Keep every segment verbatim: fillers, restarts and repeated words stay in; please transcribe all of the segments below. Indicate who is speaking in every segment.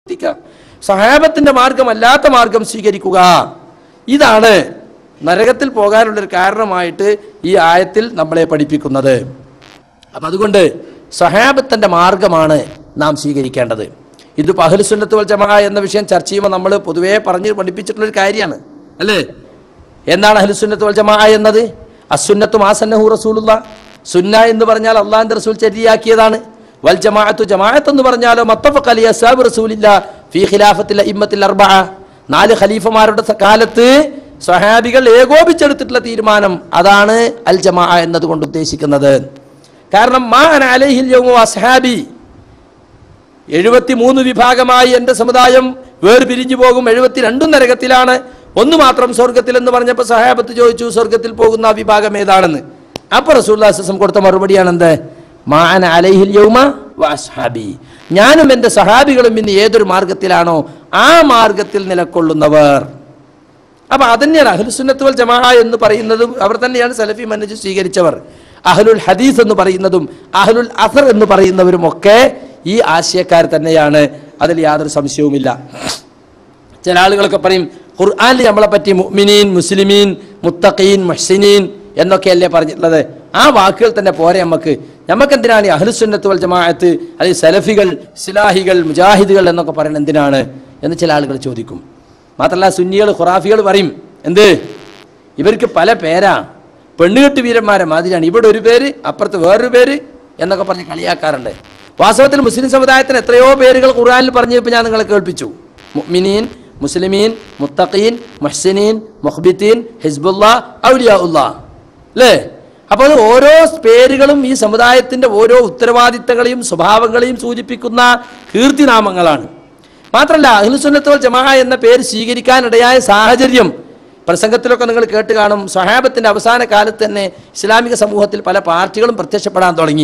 Speaker 1: സഹാബത്തിന്റെ മാർഗമല്ലാത്ത മാർഗം സ്വീകരിക്കുക. ഇതാണ് നരകത്തിൽ പോകാനുള്ളൊരു കാരണമായിട്ട് ഈ ആയത്തിൽ നമ്മളെ പഠിപ്പിക്കുന്നത്. അപ്പം അതുകൊണ്ട് സഹാബത്തിന്റെ മാർഗമാണ് നാം സ്വീകരിക്കേണ്ടത്. ഇത് അഹ്ലു സുന്നത്ത് വൽ ജമാഅ എന്ന വിഷയം ചർച്ച ചെയ്യുമ്പോൾ നമ്മൾ പൊതുവേ പറഞ്ഞ് പഠിപ്പിച്ചിട്ടുള്ളൊരു കാര്യമാണ് അല്ലേ. എന്താണ് അഹ്ലു സുന്നത്ത് വൽ ജമാഅ എന്നത്? അസുന്നത്തു മാ സന്നഹു റസൂലുള്ളാഹ്. സുന്ന എന്ന് പറഞ്ഞാൽ അള്ളാഹുവിന്റെ റസൂൽ ചര്യയാക്കിയതാണ്. വൽ ജമാഅത്തു ജമാഅത്ത് എന്ന് പറഞ്ഞാലോ മത്തഫഖ അലൈഹി അസ്ഹാബു റസൂലില്ലാഹ് ഫീ ഖിലാഫത്തിൽ അഇമ്മത്തിൽ അർബഅ. നാല് ഖലീഫമാരുടെ കാലത്ത് സ്വഹാബികൾ ഏകോപിച്ചെടുത്തിട്ടുള്ള തീരുമാനം അതാണ് അൽ ജമാഅ എന്നതുകൊണ്ട് ഉദ്ദേശിക്കുന്നത്. കാരണം മാ അന അലൈഹിൽ യൗമ വഅസ്ഹാബി, എഴുപത്തി മൂന്ന് വിഭാഗമായി എൻ്റെ സമുദായം വേർപിരിഞ്ഞു പോകും, എഴുപത്തിരണ്ടും നരകത്തിലാണ്, ഒന്ന് മാത്രം സ്വർഗത്തിൽ എന്ന് പറഞ്ഞപ്പോൾ സഹാബത്ത് ചോദിച്ചു സ്വർഗത്തിൽ പോകുന്ന ആ വിഭാഗം ഏതാണെന്ന്. അപ്പോൾ റസൂലുള്ളാഹി സ്വല്ലല്ലാഹു അലൈഹി വസല്ലം കൊടുത്ത മറുപടിയാണ് എന്ത്? മാ അന അലൈഹിൽ യൗമ വഅസ്ഹാബി, ഞാനും എൻ്റെ സഹാബികളും ഇന്ന് ഏതൊരു മാർഗത്തിലാണോ ആ മാർഗത്തിൽ നിലകൊള്ളുന്നവർ. അപ്പം അതന്നെയാണ് അഹ്ലു സുന്നത്ത് വൽ ജമാഅ എന്ന് പറയുന്നതും അവർ തന്നെയാണ് സലഫി മനഹജ് സ്വീകരിച്ചവർ. അഹ്ലുൽ ഹദീസ് എന്ന് പറയുന്നതും അഹ്ലുൽ അസർ എന്ന് പറയുന്നവരും ഒക്കെ ഈ ആശയക്കാർ തന്നെയാണ്, അതിൽ യാതൊരു സംശയവുമില്ല. ചില ആളുകളൊക്കെ പറയും ഖുർആനിൽ നമ്മളെ പറ്റി മുഅ്മിനീൻ, മുസ്ലിമീൻ, മുത്തഖീൻ, മുഹ്സിനീൻ എന്നൊക്കെയല്ലേ പറഞ്ഞിട്ടുള്ളത്. ആ വാക്കുകൾ തന്നെ പോരെ നമുക്ക്. നമുക്കെന്തിനാണ് ഈ അഹ്ലു സുന്നത്ത് വൽ ജമാഅത്ത് അല്ലെങ്കിൽ സലഫികൾ, ഇസ്ലാഹികൾ, മുജാഹിദുകൾ എന്നൊക്കെ പറയുന്നത് എന്തിനാണ് എന്ന് ചില ആളുകൾ ചോദിക്കും. മാത്രമല്ല സുന്നികൾ ഖുറാഫികൾ പറയും എന്ത്, ഇവർക്ക് പല പേരാ, പെണ്ണുകെട്ട് വീരന്മാരെ മാതിരിയാണ്, ഇവിടെ ഒരു പേര് അപ്പുറത്ത് വേറൊരു പേര് എന്നൊക്കെ പറഞ്ഞ് കളിയാക്കാറുണ്ട്. വാസ്തവത്തിൽ മുസ്ലിം സമുദായത്തിന് എത്രയോ പേരുകൾ ഖുർആനിൽ പറഞ്ഞപ്പോൾ ഞാൻ നിങ്ങളെ കേൾപ്പിച്ചു. മുഅ്മിനീൻ, മുസ്ലിമീൻ, മുത്തഖീൻ, മുഹ്സിനീൻ, മുഖ്ബിതീൻ, ഹിസ്ബുല്ലാ, ഔലിയാഉല്ലാ അല്ലേ. അപ്പോൾ അത് ഓരോ പേരുകളും ഈ സമുദായത്തിൻ്റെ ഓരോ ഉത്തരവാദിത്തങ്ങളെയും സ്വഭാവങ്ങളെയും സൂചിപ്പിക്കുന്ന കീർത്തിനാമങ്ങളാണ്. മാത്രമല്ല അഹ്ലു സുന്നത്ത് വൽ ജമാഅ എന്ന പേര് സ്വീകരിക്കാനിടയായ സാഹചര്യം പ്രസംഗത്തിലൊക്കെ നിങ്ങൾ കേട്ട് കാണും. സ്വഹാബത്തിൻ്റെ അവസാന കാലത്ത് തന്നെ ഇസ്ലാമിക സമൂഹത്തിൽ പല പാർട്ടികളും പ്രത്യക്ഷപ്പെടാൻ തുടങ്ങി.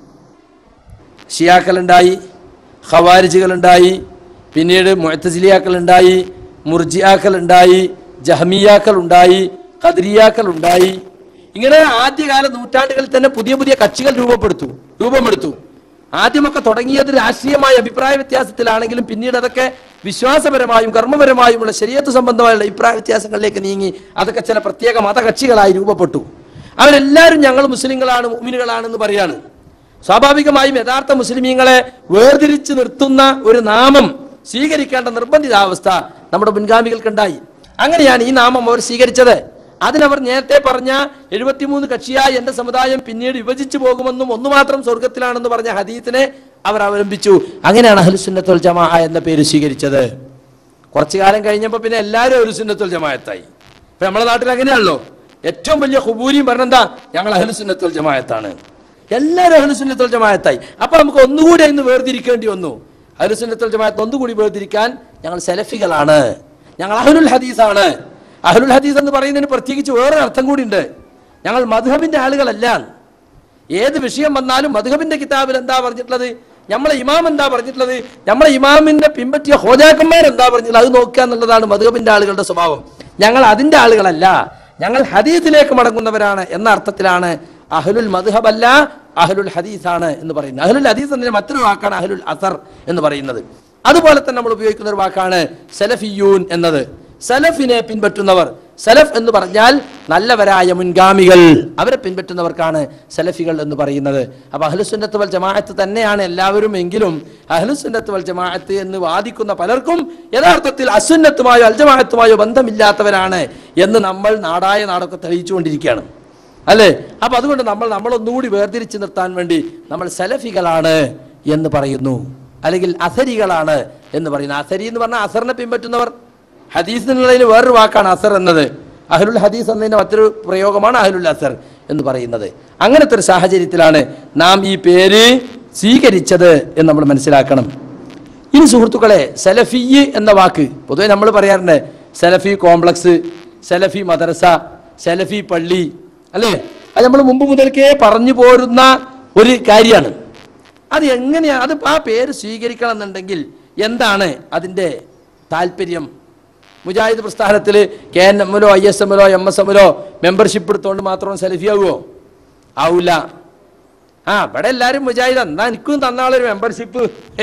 Speaker 1: ഷിയാക്കളുണ്ടായി, ഖവാരിജുകളുണ്ടായി, പിന്നീട് മുഅ്തസിലിയാക്കളുണ്ടായി, മുർജിയാക്കളുണ്ടായി, ജഹ്മിയാക്കളുണ്ടായി, ഖദരിയാക്കളുണ്ടായി. ഇങ്ങനെ ആദ്യകാല നൂറ്റാണ്ടുകളിൽ തന്നെ പുതിയ പുതിയ കക്ഷികൾ രൂപപ്പെടുത്തു രൂപമെടുത്തു ആദ്യമൊക്കെ തുടങ്ങിയത് രാഷ്ട്രീയമായ അഭിപ്രായ വ്യത്യാസത്തിലാണെങ്കിലും പിന്നീട് അതൊക്കെ വിശ്വാസപരമായും കർമ്മപരമായുമുള്ള ശരീഅത്ത് സംബന്ധമായുള്ള അഭിപ്രായ വ്യത്യാസങ്ങളിലേക്ക് നീങ്ങി അതൊക്കെ ചില പ്രത്യേക മതകക്ഷികളായി രൂപപ്പെട്ടു. അവരെല്ലാവരും ഞങ്ങൾ മുസ്ലിങ്ങളാണ്, മുഅ്മിനുകളാണെന്ന് പറയാണ്. സ്വാഭാവികമായും യഥാർത്ഥ മുസ്ലിമീങ്ങളെ വേർതിരിച്ച് നിർത്തുന്ന ഒരു നാമം സ്വീകരിക്കേണ്ട നിർബന്ധിതാവസ്ഥ നമ്മുടെ മുൻഗാമികൾക്കുണ്ടായി. അങ്ങനെയാണ് ഈ നാമം അവർ സ്വീകരിച്ചത്. അതിനവർ നേരത്തെ പറഞ്ഞ എഴുപത്തിമൂന്ന് കക്ഷിയായി എൻ്റെ സമുദായം പിന്നീട് വിഭജിച്ചു പോകുമെന്നും ഒന്നു മാത്രം സ്വർഗത്തിലാണെന്ന് പറഞ്ഞ ഹദീസിനെ അവർ അവലംബിച്ചു. അങ്ങനെയാണ് അഹ്ലു സുന്നത്ത് വൽ ജമാഅ എന്ന പേര് സ്വീകരിച്ചത്. കുറച്ചു കാലം കഴിഞ്ഞപ്പോൾ പിന്നെ എല്ലാവരും അഹ്ലു സുന്നത്ത് വൽ ജമാഅത്തായി. ഇപ്പൊ നമ്മുടെ നാട്ടിൽ അങ്ങനെയാണല്ലോ, ഏറ്റവും വലിയ ഖുബൂരിയും പറഞ്ഞെന്താ, ഞങ്ങൾ അഹ്ലു സുന്നത്ത് വൽ ജമാഅത്താണ്, എല്ലാവരും അഹ്ലു സുന്നത്ത് വൽ ജമാഅത്തായി. അപ്പൊ നമുക്ക് ഒന്നുകൂടി ഇന്ന് വേർതിരിക്കേണ്ടി വന്നു. അഹ്ലു സുന്നത്ത് വൽ ജമാഅത്ത് ഒന്നുകൂടി വേർതിരിക്കാൻ ഞങ്ങൾ സലഫികളാണ്, ഞങ്ങൾ അഹ്ലുൽ ഹദീസാണ്. അഹ്ലുൽ ഹദീസ് എന്ന് പറയുന്നതിന് പ്രത്യേകിച്ച് വേറൊരു അർത്ഥം കൂടി ഉണ്ട്. ഞങ്ങൾ മദ്ഹബിന്റെ ആളുകളല്ല. ഏത് വിഷയം വന്നാലും മദ്ഹബിന്റെ കിതാബിൽ എന്താ പറഞ്ഞിട്ടുള്ളത്, നമ്മളെ ഇമാം എന്താ പറഞ്ഞിട്ടുള്ളത്, നമ്മളെ ഇമാമിന്റെ പിൻപറ്റിയ ഹോജാക്കന്മാർ എന്താ പറഞ്ഞിട്ടുള്ളത്, അത് നോക്കുക എന്നുള്ളതാണ് മദ്ഹബിന്റെ ആളുകളുടെ സ്വഭാവം. ഞങ്ങൾ അതിന്റെ ആളുകളല്ല, ഞങ്ങൾ ഹദീസിലേക്ക് മടങ്ങുന്നവരാണ് എന്ന അർത്ഥത്തിലാണ് അഹ്ലുൽ മദ്ഹബ് അല്ല, അഹ്ലുൽ ഹദീസാണ് എന്ന് പറയുന്നത്. അഹ്ലുൽ ഹദീസ് എന്നതിന് മറ്റൊരു വാക്കാണ് അഹ്ലുൽ അസർ എന്ന് പറയുന്നത്. അതുപോലെ തന്നെ നമ്മൾ ഉപയോഗിക്കുന്ന ഒരു വാക്കാണ് സലഫിയൂൻ എന്നത്. സലഫിനെ പിൻപറ്റുന്നവർ, സലഫ് എന്ന് പറഞ്ഞാൽ നല്ലവരായ മുൻഗാമികൾ, അവരെ പിൻപറ്റുന്നവർക്കാണ് സലഫികൾ എന്ന് പറയുന്നത്. അപ്പൊ അഹ്ലുസുന്നത്ത് വൽ ജമാഅത്ത് തന്നെയാണ് എല്ലാവരും എങ്കിലും അഹ്ലുസുന്നത്ത് വൽ ജമാഅത്ത് എന്ന് വാദിക്കുന്ന പലർക്കും യഥാർത്ഥത്തിൽ അസുന്നത്തുമായോ അൽ ജമാഅത്തുമായോ ബന്ധമില്ലാത്തവരാണ് എന്ന് നമ്മൾ നാടായ നാടൊക്കെ തെളിയിച്ചുകൊണ്ടിരിക്കുകയാണ് അല്ലേ. അപ്പൊ അതുകൊണ്ട് നമ്മൾ നമ്മളൊന്നുകൂടി വേർതിരിച്ചു നിർത്താൻ വേണ്ടി നമ്മൾ സലഫികളാണ് എന്ന് പറയുന്നു, അല്ലെങ്കിൽ അസരികളാണ് എന്ന് പറയുന്നു. അസരി എന്ന് പറഞ്ഞാൽ അസറിനെ പിൻപറ്റുന്നവർ. ഹദീസ് എന്നുള്ളതിന് വേറൊരു വാക്കാണ് അസർ എന്നത്. അഹ്ലുൽ ഹദീസ് എന്നതിന് മറ്റൊരു പ്രയോഗമാണ് അഹ്ലുൽ അസർ എന്ന് പറയുന്നത്. അങ്ങനത്തെ ഒരു സാഹചര്യത്തിലാണ് നാം ഈ പേര് സ്വീകരിച്ചത് എന്ന് നമ്മൾ മനസ്സിലാക്കണം. ഇനി സുഹൃത്തുക്കളെ, സലഫി എന്ന വാക്ക് പൊതുവെ നമ്മൾ പറയാറുണ്ട്, സലഫി കോംപ്ലക്സ്, സലഫി മദ്രസ, സലഫി പള്ളി അല്ലേ. അത് നമ്മൾ മുമ്പ് മുതൽക്കേ പറഞ്ഞു പോരുന്ന ഒരു കാര്യമാണ്. അത് എങ്ങനെയാണ്, അത് ആ പേര് സ്വീകരിക്കണം എന്നുണ്ടെങ്കിൽ എന്താണ് അതിൻ്റെ താല്പര്യം? മുജാഹിദ് പ്രസ്ഥാനത്തിൽ കെ എൻ എമ്മിലോ ഐ എസ് എമ്മിലോ എം എസ് എമ്മിലോ മെമ്പർഷിപ്പ് എടുത്തുകൊണ്ട് മാത്രം സലഫി ആവുമോ? ആവൂല. ആ ഇവിടെ എല്ലാവരും മുജാഹിദ്, എന്നാ എനിക്കും തന്നാളൊരു മെമ്പർഷിപ്പ്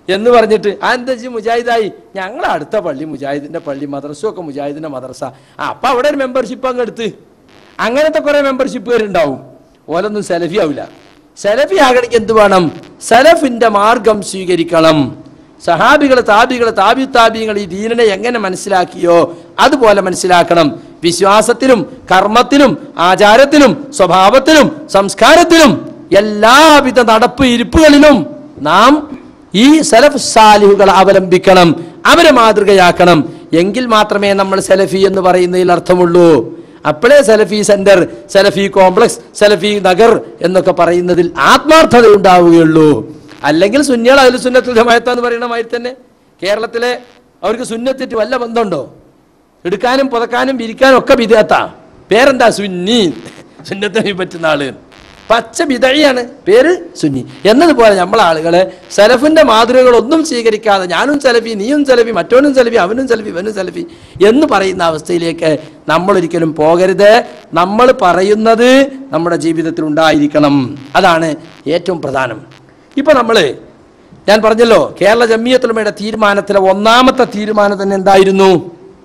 Speaker 1: എന്ന് പറഞ്ഞിട്ട് ആ എന്താ വെച്ചാൽ മുജാഹിദായി, ഞങ്ങൾ അടുത്ത പള്ളി മുജാഹിദിന്റെ പള്ളി, മദ്രസും ഒക്കെ മുജാഹിദിന്റെ മദ്രസ, ആ അപ്പം അവിടെ ഒരു മെമ്പർഷിപ്പ് അങ്ങ് എടുത്ത്. അങ്ങനത്തെ കുറേ മെമ്പർഷിപ്പുകാരുണ്ടാവും. ഓലൊന്നും സലഫി ആവില്ല. സലഫി ആകണമെങ്കിൽ എന്ത് വേണം? സലഫിന്റെ മാർഗം സ്വീകരിക്കണം. സഹാബികൾ, താബികൾ, താബി താബികൾ ഈ ദീനിനെ എങ്ങനെ മനസ്സിലാക്കിയോ അതുപോലെ മനസ്സിലാക്കണം. വിശ്വാസത്തിലും കർമ്മത്തിലും ആചാരത്തിലും സ്വഭാവത്തിലും സംസ്കാരത്തിലും എല്ലാവിധ നടപ്പ് ഇരിപ്പുകളിലും നാം ഈ സലഫ് സാലിഹുകളെ അവലംബിക്കണം, അവരെ മാതൃകയാക്കണം. എങ്കിൽ മാത്രമേ നമ്മൾ സലഫി എന്ന് പറയുന്നതിൽ അർത്ഥമുള്ളൂ. അപ്പോഴേ സലഫി സെന്റർ, സലഫി കോംപ്ലക്സ്, സലഫി നഗർ എന്നൊക്കെ പറയുന്നതിൽ ആത്മാർത്ഥത ഉണ്ടാവുകയുള്ളൂ. അല്ലെങ്കിൽ സുന്നികൾ അതിൽ സുന്നത്തുൽ ജമാഅത്ത് പറയുന്ന മാതിരി തന്നെ കേരളത്തിലെ അവർക്ക് സുന്നത്തിട്ട് വല്ല ബന്ധമുണ്ടോ? എടുക്കാനും പുതക്കാനും വിരിക്കാനും ഒക്കെ ബിദഅത്താ. പേരെന്താ? സുന്നി. സുന്നത്തിന് പറ്റുന്ന ആള് പച്ച ബിദഅയാണ്, പേര് സുന്നി. എന്നതുപോലെ നമ്മളെ ആളുകളെ സലഫിന്റെ മാതൃകകളൊന്നും സ്വീകരിക്കാതെ ഞാനും സലഫി, നീയും സലഫി, മറ്റോനും സലഫി, അവനും സലഫി, ഇവനും സലഫി എന്ന് പറയുന്ന അവസ്ഥയിലേക്ക് നമ്മൾ ഒരിക്കലും പോകരുത്. നമ്മൾ പറയുന്നത് നമ്മുടെ ജീവിതത്തിൽ ഉണ്ടായിരിക്കണം. അതാണ് ഏറ്റവും പ്രധാനം. ഇപ്പൊ നമ്മള് ഞാൻ പറഞ്ഞല്ലോ, കേരള ജംഇയ്യത്തുൽ ഉലമയുടെ തീരുമാനത്തിലെ ഒന്നാമത്തെ തീരുമാനം തന്നെ എന്തായിരുന്നു?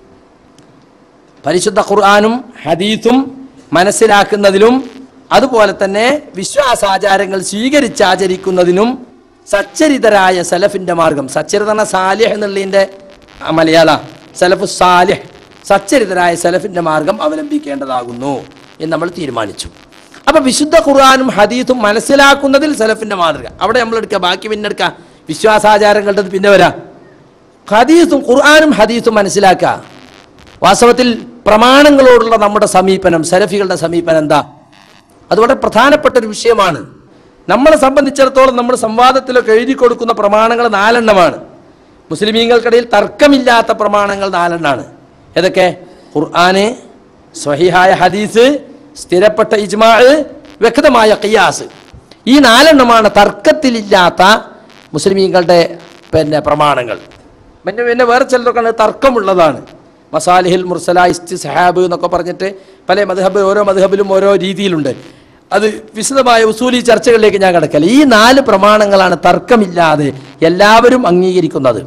Speaker 1: പരിശുദ്ധ ഖുർആനും ഹദീസും മനസ്സിലാക്കുന്നതിലും അതുപോലെ തന്നെ വിശ്വാസാചാരങ്ങൾ സ്വീകരിച്ചാചരിക്കുന്നതിനും സച്ചരിതരായ സലഫിന്റെ മാർഗം, സച്ചരിതന സാലിഹ് എന്നുള്ളതിന്റെ മലയാള സലഫു സാലിഹ്, സച്ചരിതരായ സലഫിന്റെ മാർഗം അവലംബിക്കേണ്ടതാകുന്നു എന്ന് നമ്മൾ തീരുമാനിച്ചു. അപ്പൊ വിശുദ്ധ ഖുർആനും ഹദീസും മനസ്സിലാക്കുന്നതിൽ സലഫിന്റെ മാതൃക അവിടെ നമ്മൾ എടുക്കുക, ബാക്കി പിന്നെ എടുക്കുക. വിശ്വാസാചാരങ്ങളുടെ പിന്നെ വരാം. ഹദീസും ഖുർആനും ഹദീസും മനസ്സിലാക്കുക. വാസ്തവത്തിൽ പ്രമാണങ്ങളോടുള്ള നമ്മുടെ സമീപനം, സലഫികളുടെ സമീപനം എന്താ? അത് വളരെ പ്രധാനപ്പെട്ട ഒരു വിഷയമാണ്. നമ്മളെ സംബന്ധിച്ചിടത്തോളം നമ്മൾ സംവാദത്തിലൊക്കെ എഴുതി കൊടുക്കുന്ന പ്രമാണങ്ങൾ നാലെണ്ണമാണ്. മുസ്ലിമീങ്ങൾക്കിടയിൽ തർക്കമില്ലാത്ത പ്രമാണങ്ങൾ നാലെണ്ണാണ്. ഏതൊക്കെ? ഖുർആന്, സ്വഹീഹായ ഹദീസ്, സ്ഥിരപ്പെട്ട ഇജ്മാ, വ്യക്തമായ ഖിയാസ്. ഈ നാലെണ്ണമാണ് തർക്കത്തിലില്ലാത്ത മുസ്ലിമീങ്ങളുടെ പിന്നെ പ്രമാണങ്ങൾ. പിന്നെ പിന്നെ വേറെ ചിലതൊക്കെ തർക്കമുള്ളതാണ്. മസാലിഹിൽ മുർസല, ഇസ്തിസ്ഹാബ് എന്നൊക്കെ പറഞ്ഞിട്ട് പല മദ്ഹബ്, ഓരോ മദ്ഹബിലും ഓരോ രീതിയിലുണ്ട്. അത് വിശദമായ ഉസൂലി ചർച്ചകളിലേക്ക് ഞാൻ കിടക്കല്ല. ഈ നാല് പ്രമാണങ്ങളാണ് തർക്കമില്ലാതെ എല്ലാവരും അംഗീകരിക്കുന്നത്.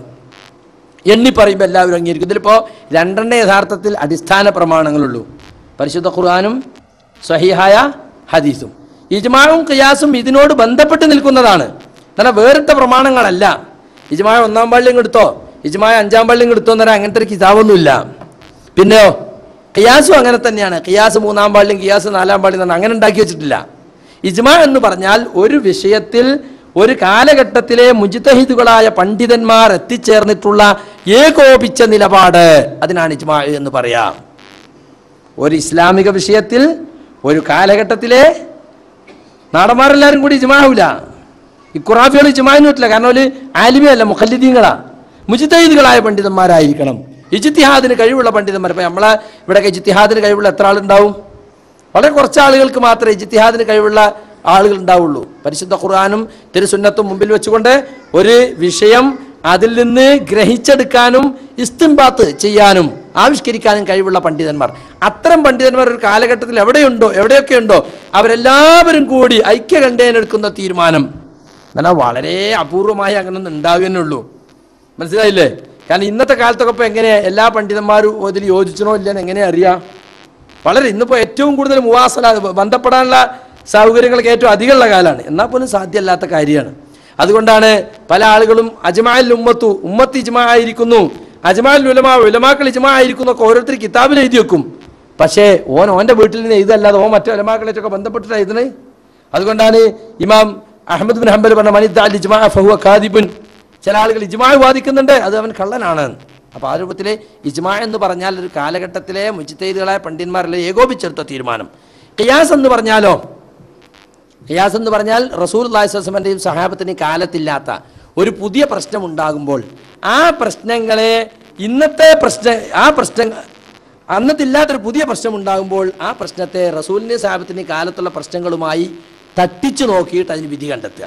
Speaker 1: എണ്ണി പറയുമ്പോൾ എല്ലാവരും അംഗീകരിക്കും. ഇതിലിപ്പോൾ രണ്ടെണ്ണ യഥാർത്ഥത്തിൽ അടിസ്ഥാന പ്രമാണങ്ങളുള്ളൂ, പരിശുദ്ധ ഖുർആനും സ്വഹീഹായ ഹദീസും. ഇജ്മാഉം ഖിയാസും ഇതിനോട് ബന്ധപ്പെട്ട് നിൽക്കുന്നതാണ്, എന്നാൽ വേറിട്ട പ്രമാണങ്ങളല്ല. ഇജ്മാ ഒന്നാം പള്ളിയും എടുത്തോ, ഇജ്മാ അഞ്ചാം പള്ളിയും എടുത്തോ എന്ന് പറയാൻ അങ്ങനത്തെ ഒരു കിതാബൊന്നുമില്ല. പിന്നെയോ ഖിയാസും അങ്ങനെ തന്നെയാണ്. ഖിയാസ് മൂന്നാം പള്ളിയും ഖിയാസ് നാലാം പള്ളിയും തന്നെ അങ്ങനെ ഉണ്ടാക്കി വെച്ചിട്ടില്ല. ഇജ്മാ എന്ന് പറഞ്ഞാൽ ഒരു വിഷയത്തിൽ ഒരു കാലഘട്ടത്തിലെ മുജ്തഹിദുകളായ പണ്ഡിതന്മാർ എത്തിച്ചേർന്നിട്ടുള്ള ഏകോപിച്ച നിലപാട്, അതിനാണ് ഇജ്മാ എന്ന് പറയാം. ഒരു ഇസ്ലാമിക വിഷയത്തിൽ ഒരു കാലഘട്ടത്തിലെ നാടന്മാരെല്ലാവരും കൂടി ഇജ്മാവില്ല. ഈ ഖുറാഫികൾ ഇജ്മാവിന് പറ്റില്ല, കാരണം ഒരു ആലിമയല്ല, മുഖല്ലിദീങ്ങളാ, മുജ്തഹിദുകളായ പണ്ഡിതന്മാരായിരിക്കണം. ഇജ്തിഹാദിന് കഴിവുള്ള പണ്ഡിതന്മാർ. ഇപ്പം നമ്മളെ ഇവിടെയൊക്കെ ഇജ്തിഹാദിന് കഴിവുള്ള എത്ര ആളുണ്ടാവും? വളരെ കുറച്ച് ആളുകൾക്ക് മാത്രമേ ഇജ്തിഹാദിന് കഴിവുള്ള ആളുകൾ ഉണ്ടാവുള്ളൂ. പരിശുദ്ധ ഖുർആനും തിരുസുന്നത്തും മുമ്പിൽ വെച്ചുകൊണ്ട് ഒരു വിഷയം അതിൽ നിന്ന് ഗ്രഹിച്ചെടുക്കാനും ഇസ്തിംബാത്ത് ചെയ്യാനും ആവിഷ്കരിക്കാനും കഴിവുള്ള പണ്ഡിതന്മാർ, അത്തരം പണ്ഡിതന്മാർ ഒരു കാലഘട്ടത്തിൽ എവിടെയുണ്ടോ, എവിടെയൊക്കെ ഉണ്ടോ, അവരെല്ലാവരും കൂടി ഐക്യകണ്ഠേനെടുക്കുന്ന തീരുമാനം എന്നാൽ വളരെ അപൂർവമായി അങ്ങനൊന്നും ഉണ്ടാകുന്നുള്ളൂ. മനസ്സിലായില്ലേ? കാരണം ഇന്നത്തെ കാലത്തൊക്കെ ഇപ്പോൾ എങ്ങനെയാ എല്ലാ പണ്ഡിതന്മാരും ഇതിൽ യോജിച്ചണോ ഇല്ലെന്ന് എങ്ങനെ അറിയാം? വളരെ ഇന്നിപ്പോൾ ഏറ്റവും കൂടുതൽ മുവാസല ബന്ധപ്പെടാനുള്ള സൗകര്യങ്ങൾക്ക് ഏറ്റവും അധികമുള്ള കാലമാണ്, എന്നാൽ പോലും സാധ്യമല്ലാത്ത കാര്യമാണ്. അതുകൊണ്ടാണ് പല ആളുകളും അജ്മാഉൽ ഉമ്മത്തു, ഉമ്മത്ത് ഇജ്മാ ആയിരിക്കുന്നു, അജ്മാഉൽ ഉലമാ, ഉലമാക്കൾ ഇജ്മാ ആയിരിക്കുന്നു ഒക്കെ ഓരോരുത്തർ കിതാബിൽ എഴുതി വെക്കും. പക്ഷേ ഓൻ ഓൻ്റെ വീട്ടിൽ നിന്ന് എഴുതല്ലാതെ ഓൻ മറ്റു ഉലമാക്കളായിട്ടൊക്കെ ബന്ധപ്പെട്ടിട്ട് എഴുതണേ. അതുകൊണ്ടാണ് ഇമാം അഹ്മദ് ബിൻ ഹംബൽ പറഞ്ഞ മനിദ്ദഅ ഇജ്മാ ഫഹുവ കാദിബുൻ. ചില ആളുകൾ ഇജ്മാ വാദിക്കുന്നുണ്ട്, അത് അവൻ കള്ളനാണ്. അപ്പോൾ ആ രൂപത്തിൽ ഇജ്മാ എന്ന് പറഞ്ഞാൽ ഒരു കാലഘട്ടത്തിലെ മുജ്തഹിദുകളായ പണ്ഡിതന്മാരെല്ലാം ഏകോപിച്ചെടുത്ത തീരുമാനം. ഖിയാസ് എന്ന് പറഞ്ഞാലോ, ഖിയാസ് എന്ന് പറഞ്ഞാൽ റസൂലുള്ളാഹി സ്വല്ലല്ലാഹു അലൈഹി വസല്ലമയും സഹാബത്തിൻ്റെയും കാലത്തില്ലാത്ത ഒരു പുതിയ പ്രശ്നം ഉണ്ടാകുമ്പോൾ ആ പ്രശ്നങ്ങളെ ഇന്നത്തെ പ്രശ്ന ആ പ്രശ്നം അന്നത്തില്ലാത്തൊരു പുതിയ പ്രശ്നം ഉണ്ടാകുമ്പോൾ ആ പ്രശ്നത്തെ റസൂലിൻ്റെയും സഹാബത്തിൻ്റെയും കാലത്തുള്ള പ്രശ്നങ്ങളുമായി തട്ടിച്ചു നോക്കിയിട്ട് അതിന് വിധി കണ്ടെത്തുക.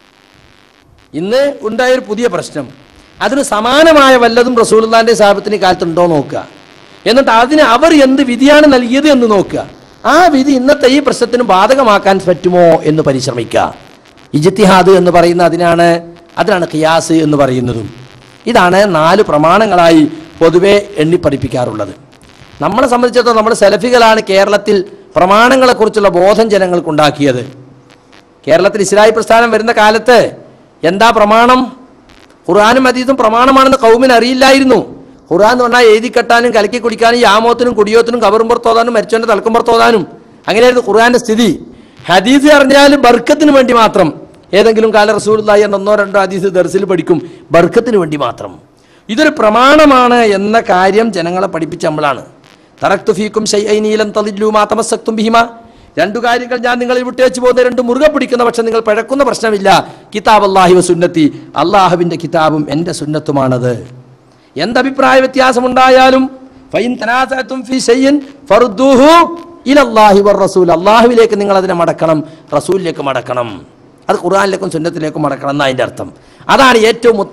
Speaker 1: ഇന്ന് ഉണ്ടായൊരു പുതിയ പ്രശ്നം, അതിന് സമാനമായ വല്ലതും റസൂലുള്ളാഹിൻ്റെയും സഹാബത്തിൻ്റെയും കാലത്തുണ്ടോ നോക്കുക, എന്നിട്ട് അതിന് അവർ എന്ത് വിധിയാണ് നൽകിയത് എന്ന് നോക്കുക. ആ വിധി ഇന്നത്തെ ഈ പ്രശ്നത്തിന് ബാധകമാക്കാൻ പറ്റുമോ എന്ന് പരിശ്രമിക്കുക. ഇജ്തിഹാദ് എന്ന് പറയുന്ന അതിനാണ്. അതിനാണ് ഖിയാസ് എന്ന് പറയുന്നതും. ഇതാണ് നാല് പ്രമാണങ്ങളായി പൊതുവെ എണ്ണി പഠിപ്പിക്കാറുള്ളത്. നമ്മളെ സംബന്ധിച്ചിടത്തോളം നമ്മൾ സെലഫികളാണ് കേരളത്തിൽ പ്രമാണങ്ങളെക്കുറിച്ചുള്ള ബോധം ജനങ്ങൾക്കുണ്ടാക്കിയത്. കേരളത്തിൽ ഇസ്ലാഹി പ്രസ്ഥാനം വരുന്ന കാലത്ത് എന്താ പ്രമാണം? ഖുർആനും ഹദീസും പ്രമാണമാണെന്ന് ഖൗമിന് അറിയില്ലായിരുന്നു. ഖുർആൻ എന്ന് പറഞ്ഞാൽ എഴുതി കെട്ടാനും കലക്കി കുടിക്കാനും യാമോത്തിനും കുടിയോത്തിനും കബറും പുറത്തോതാനും മരിച്ചവൻ്റെ തലക്കും പുറത്തോതാനും അങ്ങനെയായിരുന്നു ഖുർആന്റെ സ്ഥിതി. ഹദീസ് അറിഞ്ഞാൽ ബർക്കത്തിന് വേണ്ടി മാത്രം, ഏതെങ്കിലും കാല റസൂലുള്ളാഹി എന്ന ഒന്നോ രണ്ടോ ഹദീസ് ദർസിൽ പഠിക്കും, ബർക്കത്തിന് വേണ്ടി മാത്രം. ഇതൊരു പ്രമാണമാണ് എന്ന കാര്യം ജനങ്ങളെ പഠിപ്പിച്ച നമ്മളാണ്. തറക്തു ഫീക്കും ശൈഅൈനി ലൻ തളില്ലു മാ തമസ്സക്തും ബിഹിമാ, രണ്ടു കാര്യങ്ങൾ ഞാൻ നിങ്ങളിൽ വിട്ടേച്ചു പോകുന്ന രണ്ട് മുറുകെ പിടിക്കുന്ന പക്ഷെ നിങ്ങൾ പഴക്കുന്ന പ്രശ്നമില്ല. കിതാബല്ലാഹി വ സുന്നത്തി, അള്ളാഹുവിൻ്റെ കിതാബും എൻ്റെ സുന്നത്തുമാണത്. എന്തഭിപ്രായ വ്യത്യാസമുണ്ടായാലും ഫൈൻ തനാസഅതും ഫീ ശൈഇൻ ഫറുദ്ദൂഹു ഇലല്ലാഹി വറസൂൽ, അള്ളാഹുവിലേക്ക് നിങ്ങൾ അതിനെ മടക്കണം, റസൂലിലേക്ക് മടക്കണം. അത് ഖുർആനിലേക്കും സുന്നത്തിലേക്കും മടക്കണം എന്നതിൻ്റെ അർത്ഥം. അതാണ് ഏറ്റവും